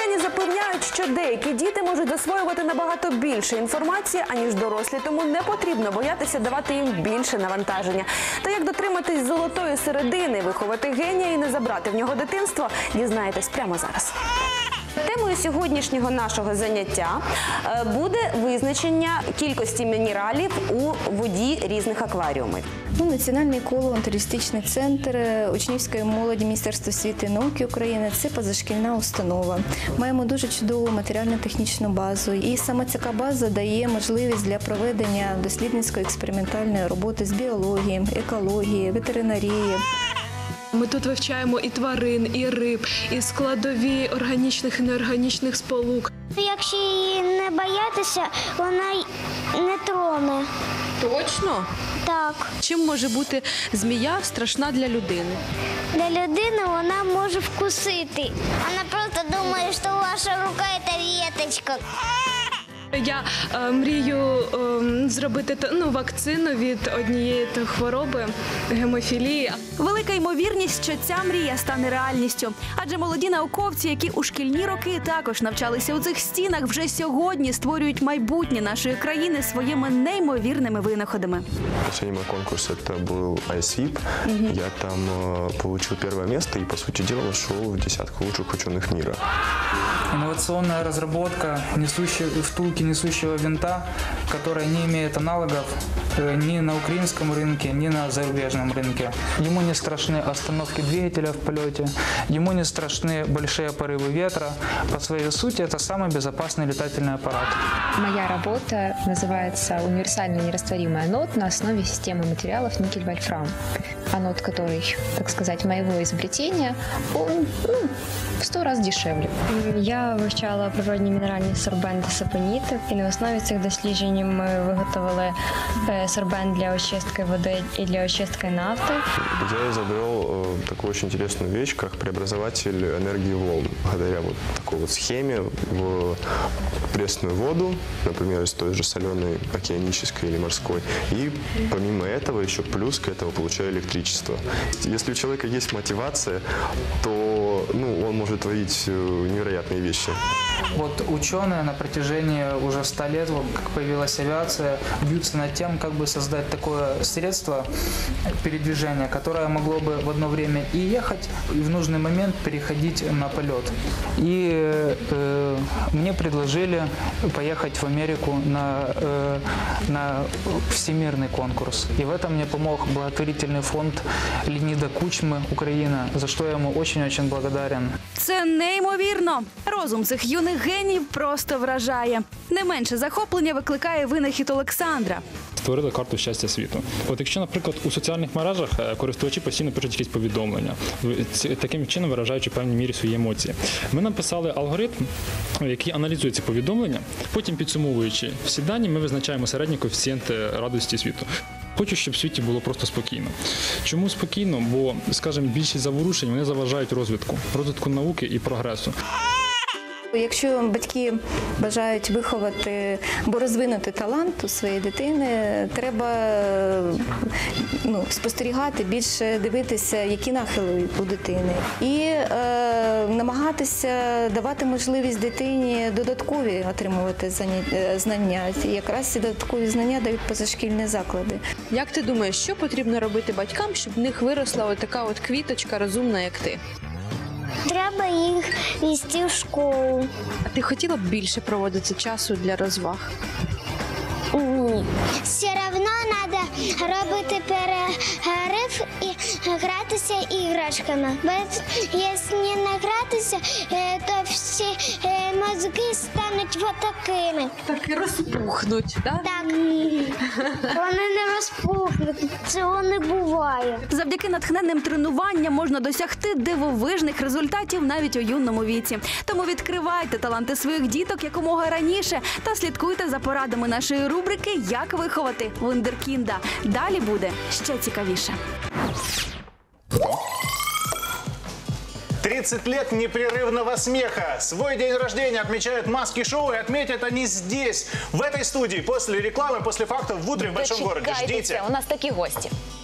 Вчені запевняють, що деякі діти можуть засвоювати набагато більше інформації, аніж дорослі, тому не потрібно боятися давати їм більше навантаження. Та як дотриматись золотої середини, виховати генія і не забрати в нього дитинство, дізнаєтесь прямо зараз. Темою сьогоднішнього нашого заняття буде визначення кількості мінералів у воді різних акваріумів. Національний еколого-туристичний центр учнівської молоді Міністерства освіти і науки України – це позашкільна установа. Маємо дуже чудову матеріально-технічну базу. І саме ця база дає можливість для проведення дослідницько-експериментальної роботи з біології, екології, ветеринарії. Ми тут вивчаємо і тварин, і риб, і складові органічних і неорганічних сполук. Якщо її не боятися, вона не троне. Точно? Так. Чим може бути змія страшна для людини? Для людини вона може вкусити. Вона просто думає, що ваша рука – це веточка. Я мрію зробити вакцину від однієї хвороби – гемофілії. Велика ймовірність, що ця мрія стане реальністю. Адже молоді науковці, які у шкільні роки також навчалися у цих стінах, вже сьогодні створюють майбутнє нашої країни своїми неймовірними винаходами. Последний мой конкурс это был ISVIP. Я там получил первое место и, по сути дела, вошел в десятку лучших ученых мира. Инновационная разработка втулки несущего винта, которая не имеет аналогов ни на украинском рынке, ни на зарубежном рынке. Ему не страшны остановки двигателя в полете, ему не страшны большие порывы ветра. По своей сути, это самый безопасный летательный аппарат. Моя работа называется «Универсальный нерастворимый анод на основе системы материалов никель-вольфрам». Анод, который, так сказать, моего изобретения, он в 100 раз дешевле. Я вивчала природні мінеральні сорбенти, сапоніти, і на основі цих досліджень ми виготовили сорбент для очистки води і для очистки нафти. Я изобрел такую очень интересную вещь, как преобразователь энергии волн. Благодаря вот такой вот схеме в пресную воду, например, из той же соленой, океанической или морской. И помимо этого еще плюс к этому получаю электричество. Если у человека есть мотивация, то он может творить невероятные вещи. Вот ученые на протяжении уже 100 лет, вот как появилась авиация, бьются над тем, как бы создать такое средство передвижения, которое могло бы в одно время и ехать, и в нужный момент переходить на полет. И мне предложили поехать в Америку на всемирный конкурс. И в этом мне помог благотворительный фонд Леонида Кучмы, Украина, за что я ему очень-очень благодарен. Це неймовірно! Розум цих юних генів просто вражає. Не менше захоплення викликає винахід Олександра. Створили карту щастя світу. От якщо, наприклад, у соціальних мережах користувачі постійно пишуть якісь повідомлення, таким чином виражаючи в певній мірі свої емоції. Ми написали алгоритм, який аналізує ці повідомлення, потім підсумовуючи всі дані, ми визначаємо середній коефіцієнт радості світу. Хочу, щоб в світі було просто спокійно. Чому спокійно? Бо, скажімо, більшість заворушень, вони заважають розвитку науки і прогресу. Якщо батьки бажають виховати або розвинути талант у своєї дитини, треба спостерігати, більше дивитися, які нахили у дитини. І намагатися давати можливість дитині додаткові отримувати знання. І якраз ці додаткові знання дають позашкільні заклади. Як ти думаєш, що потрібно робити батькам, щоб в них виросла така квіточка розумна, як ти? Треба їх вести в школу. А ти хотіла б більше проводити часу для розваг? Ні. Все одно треба робити перерив і гратися іграшками. Бо якщо не гратися, то всі мозки стануть отакими. Так і розпухнуть, так? Так. Вони не розпухнуть, цього не буває. Завдяки натхненним тренуванням можна досягти дивовижних результатів навіть у юному віці. Тому відкривайте таланти своїх діток якомога раніше та слідкуйте за порадами нашої рубрики «Як виховати вундеркінда». Далі буде ще цікавіше. 30 лет непрерывного смеха. Свой день рождения отмечают Маски Шоу, и отметят они здесь, в этой студии, после рекламы, после фактов в утре в большом городе. Ждите. У нас такі гості.